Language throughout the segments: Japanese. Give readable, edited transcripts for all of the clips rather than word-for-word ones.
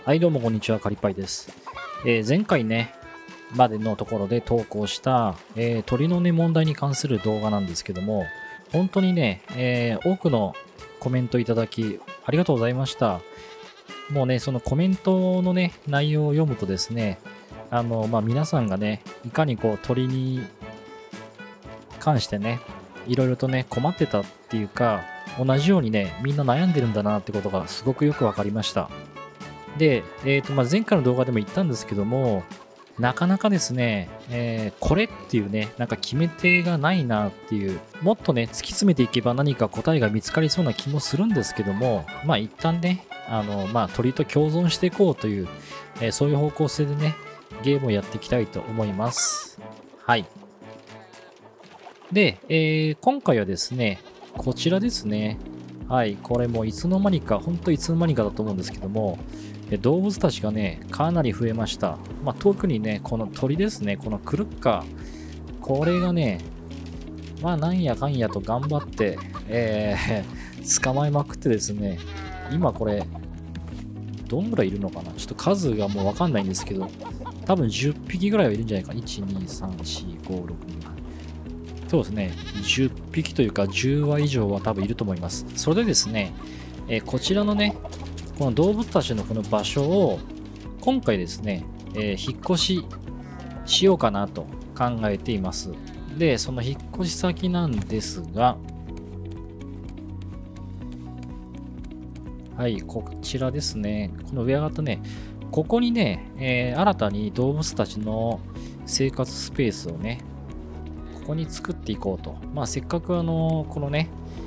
はい、どうもこんにちは、カリパイです。前回ね、までのところで投稿した、鳥のね、問題に関する動画なんですけども、本当にね、多くのコメントいただき、ありがとうございました。もうね、そのコメントのね、内容を読むとですね、皆さんがね、いかにこう鳥に関してね、いろいろとね、困ってたっていうか、同じようにね、みんな悩んでるんだなってことがすごくよくわかりました。で、前回の動画でも言ったんですけども、なかなかですね、これっていうね、なんか決め手がないなっていう、もっとね、突き詰めていけば何か答えが見つかりそうな気もするんですけども、まあ一旦ね、鳥と共存していこうという、そういう方向性でね、ゲームをやっていきたいと思います。はい。で、今回はですね、こちらですね。はい、これもいつの間にか、ほんといつの間にかだと思うんですけども、動物たちがね、かなり増えました。特にね、この鳥ですね、このクルッカ。これがね、なんやかんやと頑張って、捕まえまくってですね、今これ、どんぐらいいるのかな、ちょっと数がもうわかんないんですけど、多分10匹ぐらいはいるんじゃないか。1、2、3、4、5、6、7。そうですね、10匹というか10羽以上は多分いると思います。それでですね、こちらのね、この動物たちのこの場所を今回ですね、引っ越ししようかなと考えています。で、その引っ越し先なんですが、はい、こちらですね。この上上がったね、ここにね、新たに動物たちの生活スペースをね、ここに作っていこうと。せっかくこのね、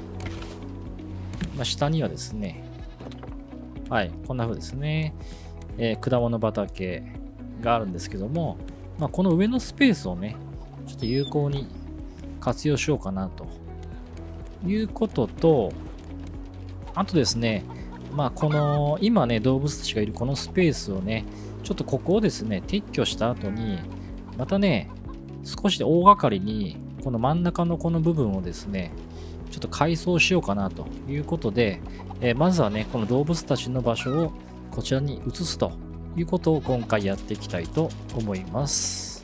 下にはですね、はい、こんな風ですね、果物畑があるんですけども、この上のスペースをね、ちょっと有効に活用しようかなということと、あとですね、この、今ね、動物たちがいるこのスペースをね、ちょっとここをですね、撤去した後に、またね、少し大掛かりに、この真ん中のこの部分をですね、ちょっと改装しようかなということで、まずはね、この動物たちの場所をこちらに移すということを今回やっていきたいと思います。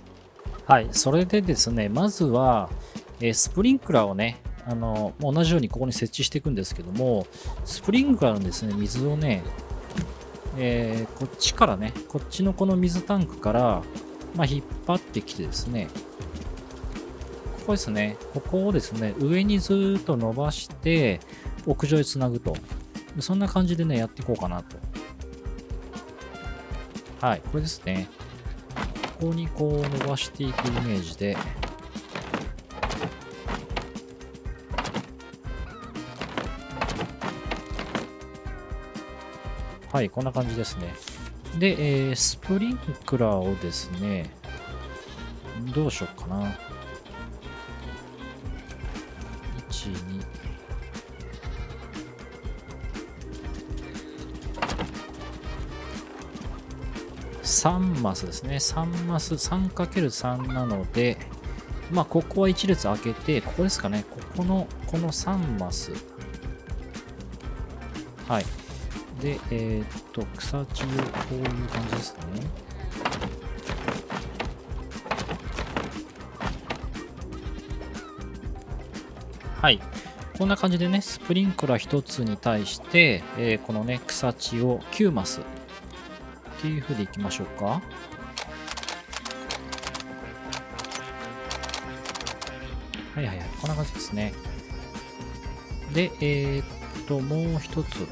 はい、それでですね、まずは、スプリンクラーをね、同じようにここに設置していくんですけども、スプリンクラーのですね、水をね、こっちからね、こっちのこの水タンクから、引っ張ってきてですね、ここですね、ここをですね、上にずーっと伸ばして、屋上へつなぐと。そんな感じでね、やっていこうかなと。はい、これですね。ここにこう伸ばしていくイメージで、はい、こんな感じですね。で、スプリンクラーをですね、どうしようかな。1、2、3マスですね。3マス、3×3 なので、ここは1列開けて、ここですかね。この3マス。はい。で、草地をこういう感じですね。はい。こんな感じでね、スプリンクラー1つに対して、このね、草地を9マスっていう風でいきましょうか。はいはいはい。こんな感じですね。で、もう一つ。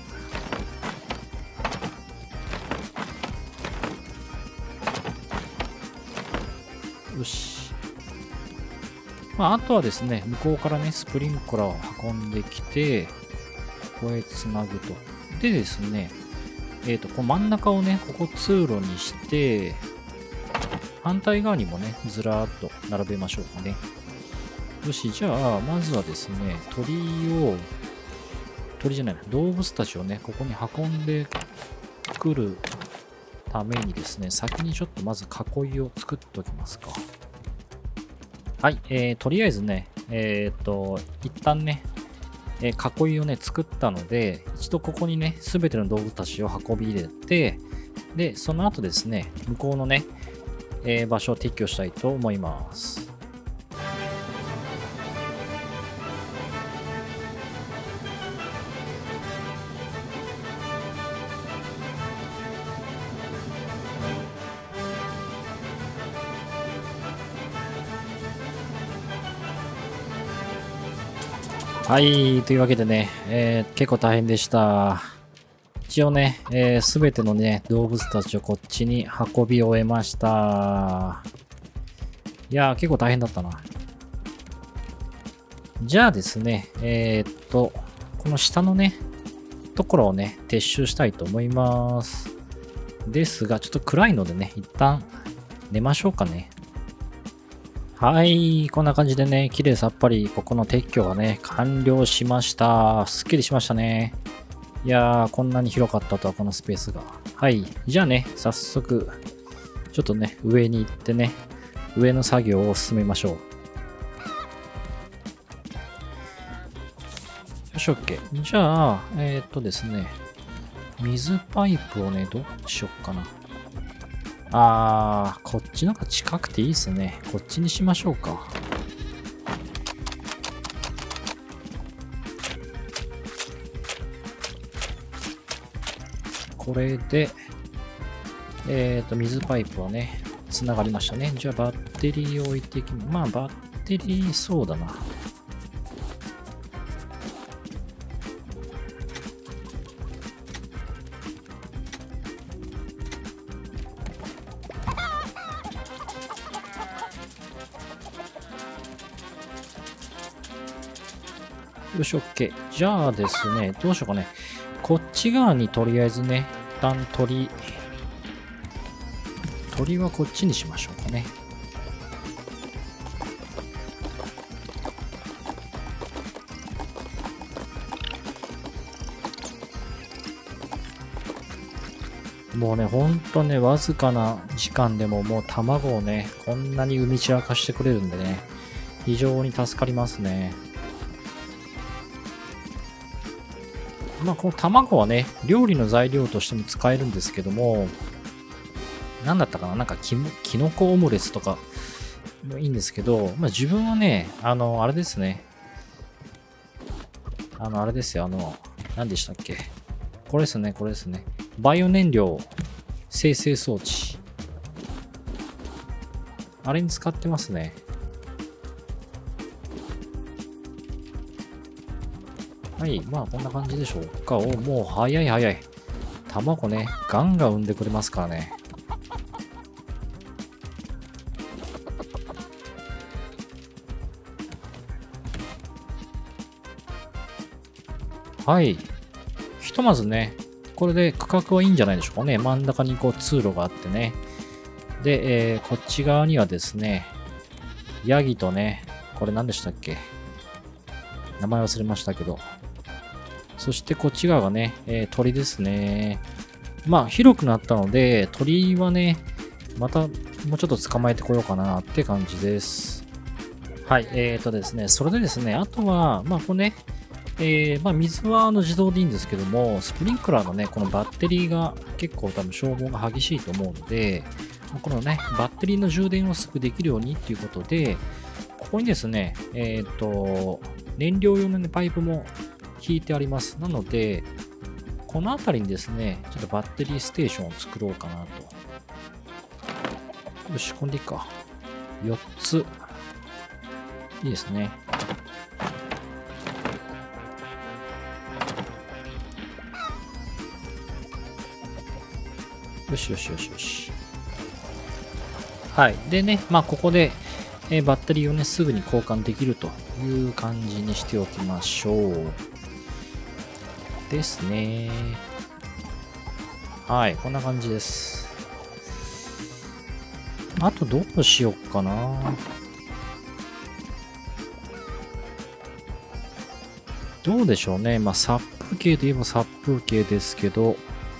よし。あとはですね、向こうからね、スプリンクラーを運んできて、ここへつなぐと。でですね、こう真ん中をね、ここ通路にして、反対側にもね、ずらーっと並べましょうかね。よし、じゃあ、まずはですね、動物たちをね、ここに運んでくるためにですね、先にちょっとまず囲いを作っておきますか。はい、とりあえずね、一旦ね、囲いをね、作ったので、一度ここにね、すべての道具たちを運び入れて、 で、その後ですね、向こうのね、場所を撤去したいと思います。はい、というわけでね、結構大変でした。一応ね、すべてのね、動物たちをこっちに運び終えました。いやー、結構大変だったな。じゃあですね、この下のね、ところをね、撤収したいと思います。ですが、ちょっと暗いのでね、一旦寝ましょうかね。はい、こんな感じでね、綺麗さっぱり、ここの撤去がね、完了しました。すっきりしましたね。いやー、こんなに広かったとは、このスペースが。はい。じゃあね、早速、ちょっとね、上に行ってね、上の作業を進めましょう。よし、OK。じゃあ、ですね、水パイプをね、どうしよっかな。こっちの方が近くていいですね。こっちにしましょうか。これで、水パイプはね、つながりましたね。じゃあ、バッテリーを置いていきまあ、バッテリー、そうだな。よし、OK。じゃあですね、どうしようかね。こっち側にとりあえずね、一旦鳥はこっちにしましょうかね。もうね、ほんとね、わずかな時間でももう卵をね、こんなに産み散らかしてくれるんでね、非常に助かりますね。まあ、この卵はね、料理の材料としても使えるんですけども、なんだったかな、なんかキノコオムレツとかもいいんですけど、まあ自分はね、あれですね。あれですよ、何でしたっけ。これですね、これですね。バイオ燃料生成装置。あれに使ってますね。はい、まあこんな感じでしょうか。もう早い早い。卵ね、ガンガン産んでくれますからね。はい。ひとまずね、これで区画はいいんじゃないでしょうかね。真ん中にこう通路があってね。で、こっち側にはですね、ヤギとね、これ何でしたっけ。名前忘れましたけど。そしてこっち側がね、鳥ですね。まあ広くなったので、鳥はね、またもうちょっと捕まえてこようかなって感じです。はい、ですね、それでですね、あとは、まあこれね、まあ、水は自動でいいんですけども、スプリンクラーのね、このバッテリーが結構多分消耗が激しいと思うので、このね、バッテリーの充電をすぐできるようにっていうことで、ここにですね、燃料用の、ね、パイプも引いてあります。なので、この辺りにですね、ちょっとバッテリーステーションを作ろうかなと。よし、こんでいいか。4つ。いいですね。よしよしよしよし。はい。でね、まあ、ここで、バッテリーをね、すぐに交換できるという感じにしておきましょう。ですね。はい。こんな感じです。あと、どうしよっかな。どうでしょうね。まあ、殺風景といえば殺風景ですけど、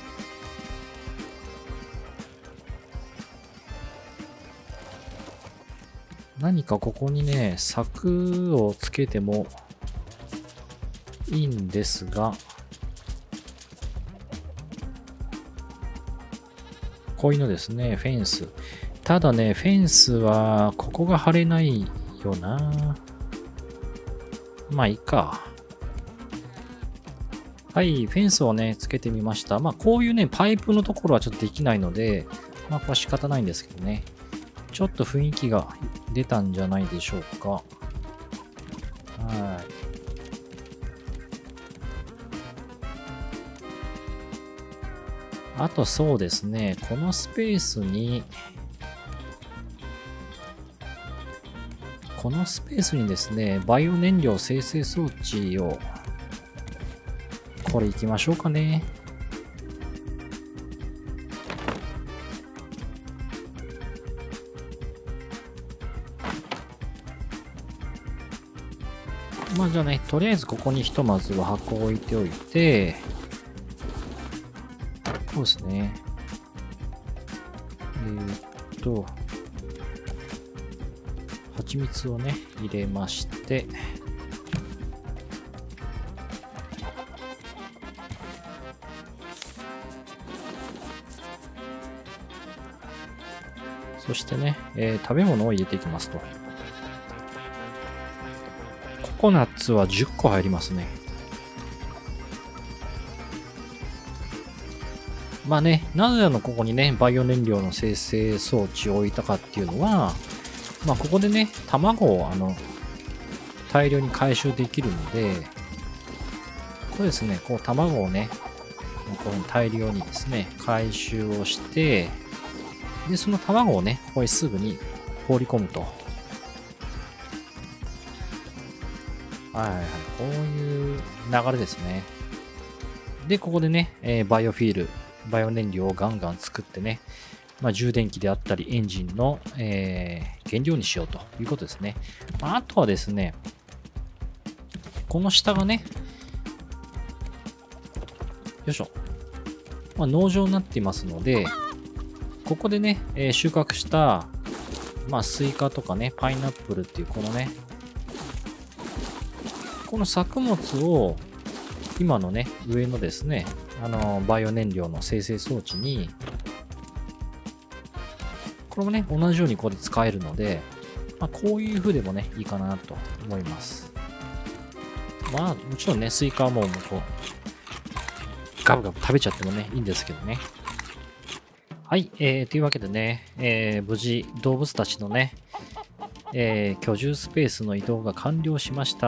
何かここにね、柵をつけてもいいんですが、 囲いのですね、フェンス。ただね、フェンスは、ここが張れないよな。まあいいか。はい、フェンスをね、つけてみました。まあこういうね、パイプのところはちょっとできないので、まあこれは仕方ないんですけどね。ちょっと雰囲気が出たんじゃないでしょうか。はい。あとそうですね、このスペースに、ですね、バイオ燃料生成装置を、これ行きましょうかね。まあじゃあね、とりあえずここにひとまずは箱を置いておいて、そうですね。蜂蜜をね、入れまして、そしてね、食べ物を入れていきますと。ココナッツは10個入りますね。まあね、なぜここにね、バイオ燃料の生成装置を置いたかっていうのは、まあここでね、卵を大量に回収できるので、これですね、こう卵をね、こう大量にですね、回収をして、で、その卵をね、ここにすぐに放り込むと。はいはいはい、こういう流れですね。で、ここでね、バイオフィール、バイオ燃料をガンガン作ってね、まあ、充電器であったりエンジンの、原料にしようということですね。まあ、あとはですね、この下がね、よいしょ、まあ、農場になっていますので、ここでね、収穫した、まあ、スイカとかね、パイナップルっていうこのね、この作物を今のね、上のですね、バイオ燃料の生成装置に、これもね、同じようにここで使えるので、まあ、こういう風でもね、いいかなと思います。まあ、もちろんね、スイカはもうこう、ガブガブ食べちゃってもね、いいんですけどね。はい、というわけでね、無事、動物たちのね、居住スペースの移動が完了しました。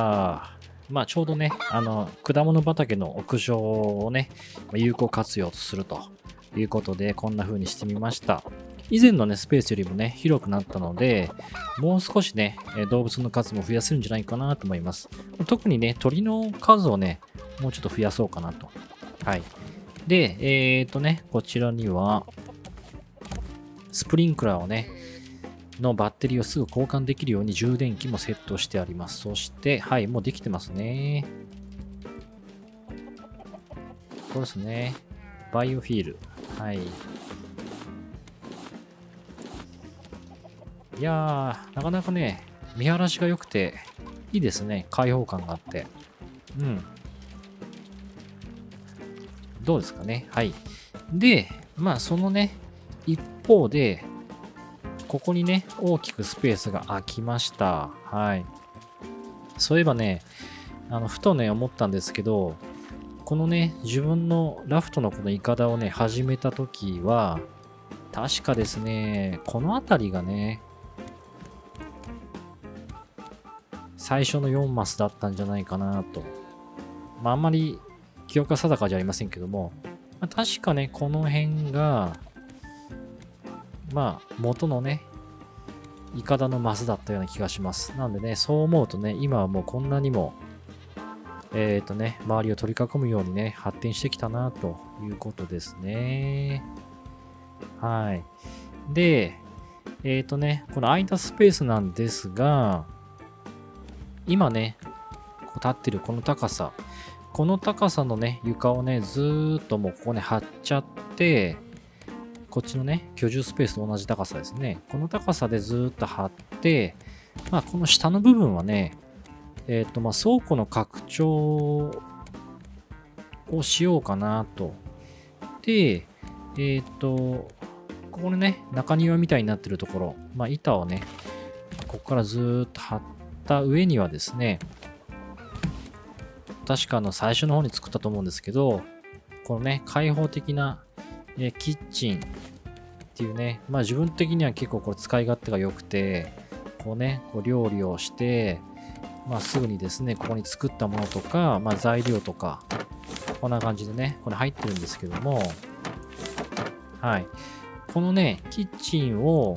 まあ、ちょうどね、果物畑の屋上をね、有効活用するということで、こんな風にしてみました。以前のね、スペースよりもね、広くなったので、もう少しね、動物の数も増やせるんじゃないかなと思います。特にね、鳥の数をね、もうちょっと増やそうかなと。はい。で、こちらには、スプリンクラーをね、のバッテリーをすぐ交換できるように充電器もセットしてあります。そして、はい、もうできてますね。そうですね。バイオフィール。はい。いやー、なかなかね、見晴らしが良くて、いいですね。開放感があって。うん。どうですかね。はい。で、まあ、そのね、一方で、ここにね、大きくスペースが空きました。はい。そういえばね、ふとね、思ったんですけど、このね、自分のラフトのこのイカダをね、始めた時は、確かですね、この辺りがね、最初の4マスだったんじゃないかなと。まあ、あんまり記憶が定かじゃありませんけども、まあ、確かね、この辺が、まあ、元のね、イカダのマスだったような気がします。なんでね、そう思うとね、今はもうこんなにも、周りを取り囲むようにね、発展してきたな、ということですね。はい。で、この空いたスペースなんですが、今ね、こう立ってるこの高さ、この高さのね、床をね、ずーっともうここね、張っちゃって、こっちのね、居住スペースと同じ高さですね。この高さでずーっと張って、まあ、この下の部分はね、まあ、倉庫の拡張をしようかなと。で、 ここね、中庭みたいになってるところ、まあ、板をね、ここからずーっと張った上にはですね、確か最初の方に作ったと思うんですけど、このね、開放的な、キッチンっていうね、まあ自分的には結構これ使い勝手が良くて、こうね、こう料理をして、まあすぐにですね、ここに作ったものとか、まあ材料とか、こんな感じでね、これ入ってるんですけども、はい。このね、キッチンを、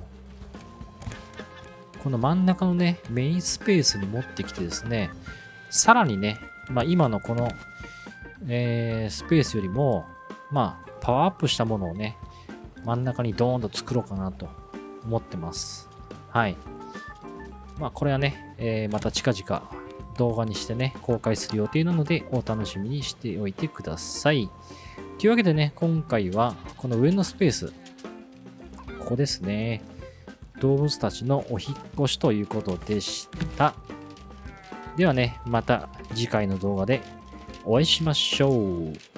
この真ん中のね、メインスペースに持ってきてですね、さらにね、まあ今のこの、スペースよりも、まあパワーアップしたものをね、真ん中にドーンと作ろうかなと思ってます。はい。まあこれはね、また近々動画にしてね、公開する予定なのでお楽しみにしておいてください。というわけでね、今回はこの上のスペース、ここですね。動物たちのお引っ越しということでした。ではね、また次回の動画でお会いしましょう。